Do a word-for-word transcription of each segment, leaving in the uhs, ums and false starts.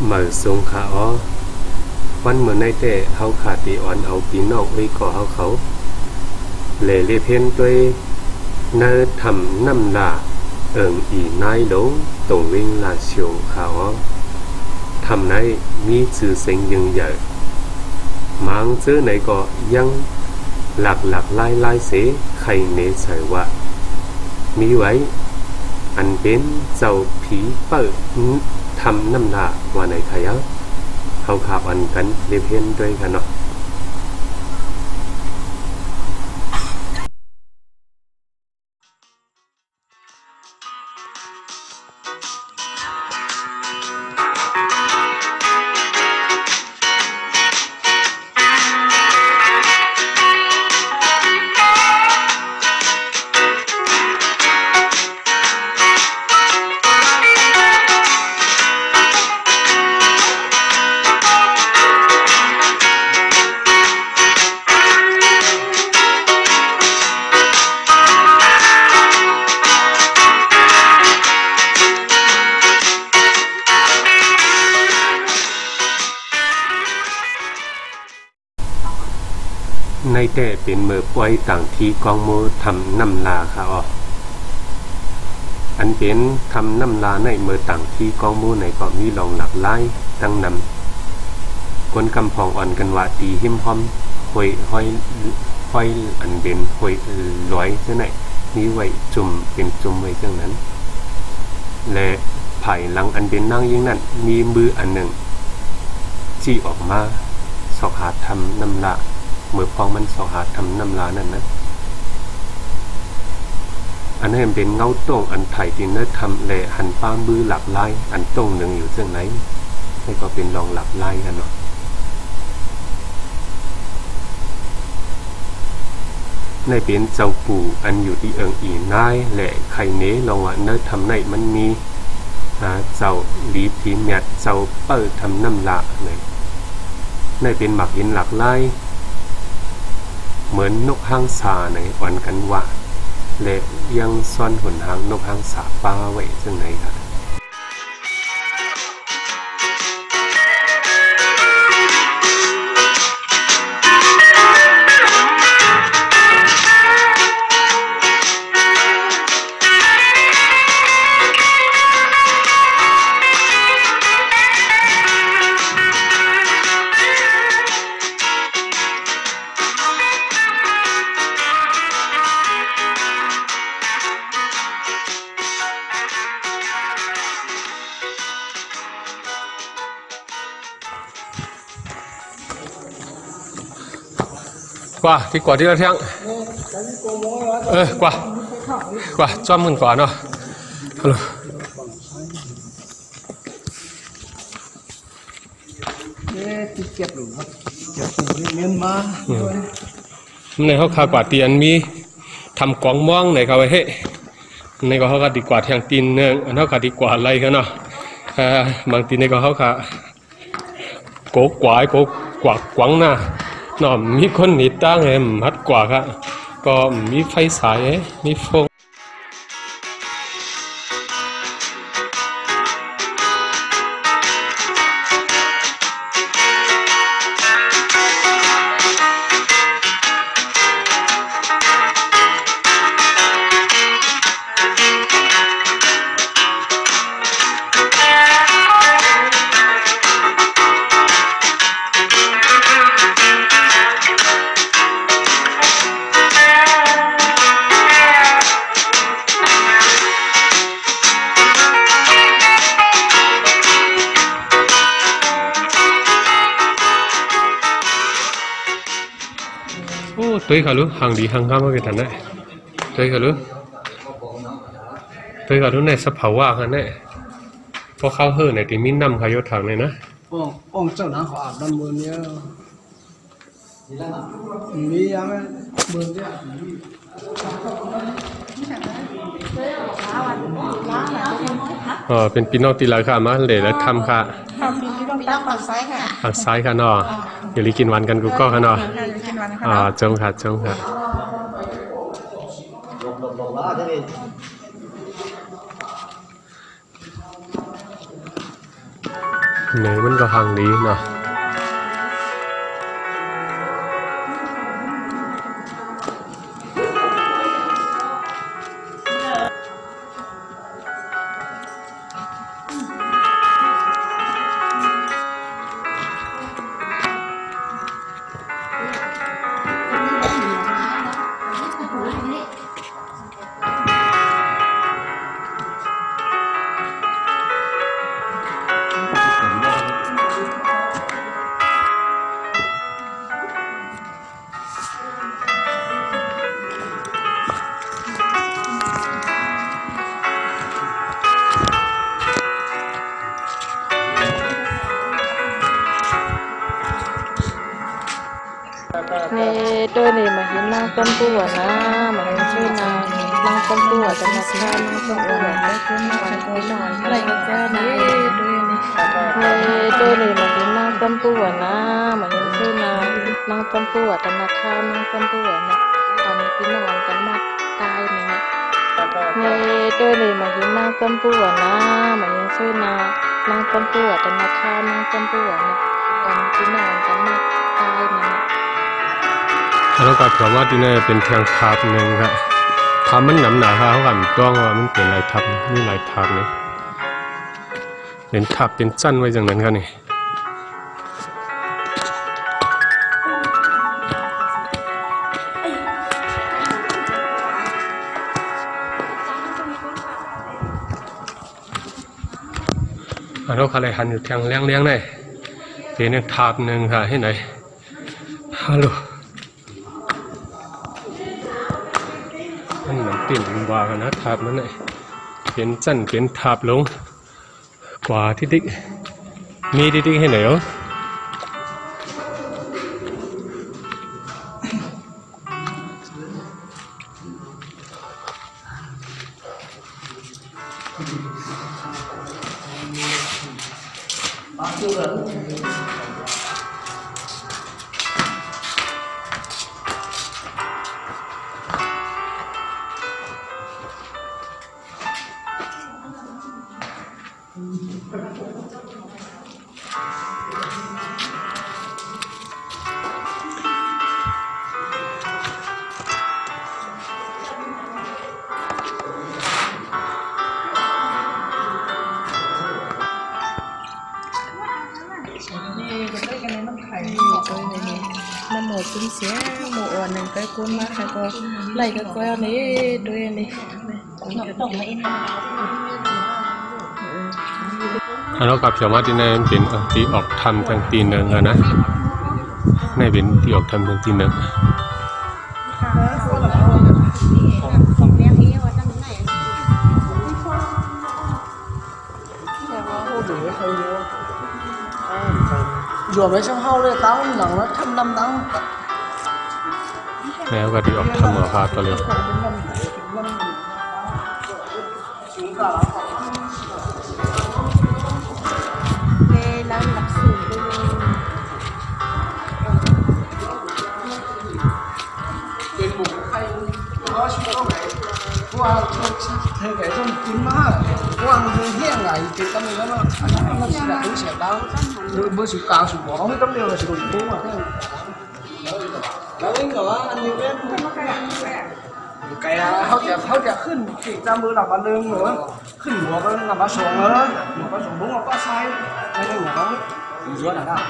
เหมือทรงขาอ๋อวันเหมือนในแต่เขาขาดตีอ่อนเอาปีนอกไว้ก่อเขาเขาเล่เล่เพ่นด้วยเนื้อทำน้ำลาเอิงอีนายโลตรงวิ่งลาเชียวขาอ๋อทำในมีชื่อเสียงยิ่งใหญ่มังเจอไหนก็ยังหลักหลักไล่ไล่เสใครเนใส่ว่ามีไว้อันเป็นเจ้าผีเปิดทำน้ำหนาว่าไหนใครอ่ะเขาขับอันกันเรียบเห็นด้วยกันเนาะในแต่เป็นเมื่อป่วยต่างที่กองโมทำน้ำลาค่ะอ๋ออันเป็นทำน้ำลาในเมื่อต่างที่กองโมในก็มีลองหลักไล่ตั้งนำคนกำพองอ่อนกันว่าตีหิมพร้อมหอยหอยหอยอันเป็นหอยลอยเช่นไหนมีไว้จุ่มเป็นจุ่มไว้เช่นนั้นและไผ่หลังอันเป็นนั่งยิ่งนั้นมีมืออันหนึ่งจี้ออกมาสอกหาทำน้ำลาเมื่อพองมันสอหาทำน้ำลานั่นนะอันนั้นเป็นเงาตรงอันไถ่ที่เนื้อทำแหล่หันป้ามือหลักลายอันตรงหนึ่งอยู่เช่นไหนนี่ก็เป็นลองหลักลายกันเนาะในเป็นเจ้าปู่อันอยู่ที่เอิงอีนายแหล่ไข่เน้ลองว่าเนื้อทำในมันมีเจ้าลีพีเมียดเจ้าเปิดทำน้ำลาเลยในเป็นหมักหินหลักลายเหมือนนกหางสาในวันกันว่าและยังซ่อนหนหางนกหางสาป้าไว้ซึ่งไหนครับ qua thì quả đi ra thang ơ qua qua cho mình quả nó nàyเขาขาquả tiền miทำกองม่วงไหนเขาไว้ให้ในก็เขาก็ดีกว่าทางตีนเนี่ยเขาก็ดีกว่าอะไรกันเนาะบางทีในก็เขาก็โกกวายโกกวากกวางน่ะเนาะมีคนหนีตั้งเลยมัดกว่าก็ก็มีไฟสายมีฟงtôi cả lúc hàng đi hàng ngắm cái thằng này tôi cả lúc tôi cả lúc này sắp hảo à cái nàyพอเข้าเฮือในที่มีน้ำขยโยถังเลยนะอ๋ออ๋อเจ้าหน้าเขาอาบน้ำมือเนี่ยมียังไหมมือเนี่ยอ๋อเป็นปีนอกตีลายค่ะมาเลยแล้วทำค่ะฝั่งซ้ายค่ะฝั่งซ้ายค่ะเนาะอย่าลืมกินวันกันกูก็ค่ะเนาะอ่าจงค่ะจงค่ะเนยมันก็พังดีเนาะในตัวนี้มาเห็นนางต้นบัวนะมาเห็นชื่อนางนางต้นบัวจะมาฆ่านางต้นบัวได้ขึ้นมาวันนี้นอนอะไรก็แค่นี้ในตัวนี้มาเห็นนางต้นบัวนะมาเห็นชื่อนางนางต้นบัวจะมาฆ่านางต้นบัวนะตอนนี้พี่นอนกันมาตายไหมนะในตัวนี้มาเห็นนางต้นบัวนะมาเห็นชื่อนางนางต้นบัวจะมาฆ่านางต้นบัวนะตอนนี้พี่นอนกันมาตายไหมนะแล้วก็เพราะว่าที่นี่เป็นทางทับหนึ่งครับทับมันหนาหนาเขากันต้องว่ามันเป็นลายทับนี่ลายทับนี่เป็นทับเป็นสั้นไว้อย่างนั้นครับนี่เราเขาเลยหันอยู่ทางเลี้ยงเลี้ยงได้เป็นทับหนึ่งค่ะให้ไหนฮัลโหลมันเหมือนติ่นวากันนะทับมันเลยเป็นสั้นเป็นทับลงกว่าที่ดิ๊กมีดิ๊กให้ไหนอ๋อน้ำหมดชิ้นเสียหมูอ่อนหนึ่งก็กุ้งมากค่ะก็ไล่ก็ก้อยนี้ด้วยนี่ตกมาเองแล้วกับเฉพาะที่นี่เป็นที่ออกทำทางตีนเนิงนะนี่เป็นที่ออกทำทางตีนเนิง vừa mới xong hao đây tao nặng nó thăm năm tao แล้วก็ที่ออกทำหัวพาตัวเร็ว qua thế cái trong kín má qua cái hiện này thì tâm nó nó nó sẽ là sẽ đau rồi bữa sự cao sự bỏ cái tấm đều là sự đụng bố mà đấy rồi anh như thế cái hao chả hao chảขึ้นchỉ ra bữa làm ăn lương nữaขึ้นหัวก็làm ăn sòng nữaหัวก็sòng búnก็sai nênหัวnó dưới là nào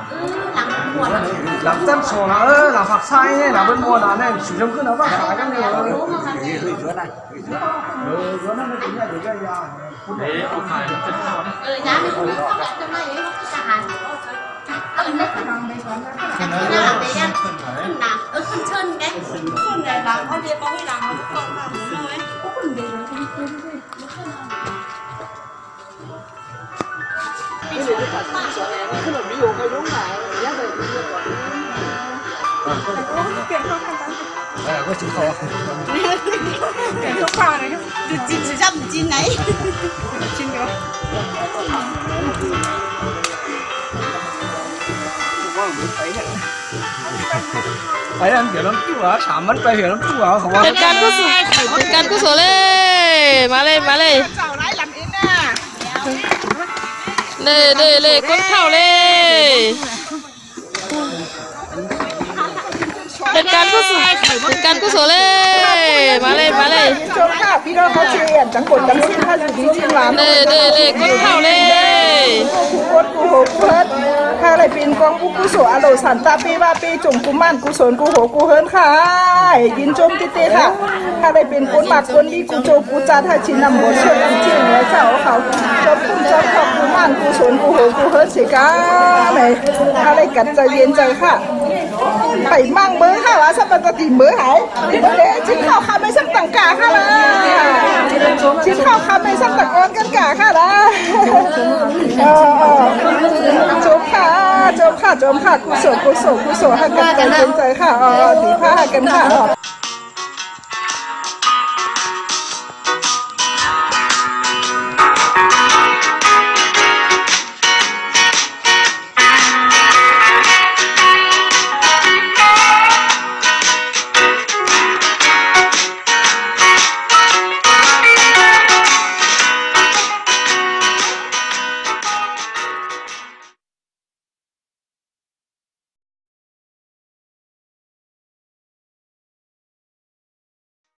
làm chân sổ là ơ làm phạt sai này là bên mua là này sử dụng cứ nó bắt phải cái này rồi dưới này dưới nó mới tính là dưới đây à đấy ông phải chân sổ đấy ừ giá thì không biết không nhận trong này ấy không trả hàng ừ đấy cái nó làm đấy ăn làm ừ không chân cái không này làm con đi có cái làm nó không làm đúng rồi có phần gì rồi không chân thôi cái gì cái thật sợ này nó cứ là ví dụ cái đúng là giá về cái gì còn à có chữ kho cái chữ kho này chữ chín chữ trăm chữ chín này chín nữa phải ăn kiểu lắm chú à xả mất bay kiểu lắm chú à không เป็นการกุศลเป็นการกุศลเลยมาเลยมาเลยเน่เน่เล่ก้นเข้าเล่เป็นการกุศลเป็นการกุศลเล่มาเลยมาเลยชมค่ะพี่น้องเขาเชียร์จังกดจังสิ้นท่าสุดที่ชิมหวานเน่เน่เล่ก้นเข้าเล่กูกดกูโหกูเฮิร์ตถ้าอะไรเป็นกองกูกุศลอโลสันตาปีว่าปีจงกูมั่นกูสนกูโหกูเฮิร์ตค่ะยินชมติเต้ค่ะถ้าอะไรเป็นคนมากคนดีกูโจกูจ้าถ้าชินนำบทช่วยนำจิ้มเนื้อเสาเขาจบคุณจบขอบกูมั่นกูสนกูโหกูเฮิร์ตสิก้าเลยถ้าอะไรกัดใจเย็นใจค่ะไปมั่งเบอร์ค่ะว่าสัปดาห์ตีเบอร์หายเบอร์เด็กชิ้นข้าวขาไม่สักต่างกาค่ะละชิ้นข้าวขาไม่สักต่างอ้อนกันกาค่ะละจบค่ะจบค่ะจบค่ะกุศลกุศลกุศลให้กันใจเย็นใจค่ะอ๋อถือผ้าให้กันค่ะ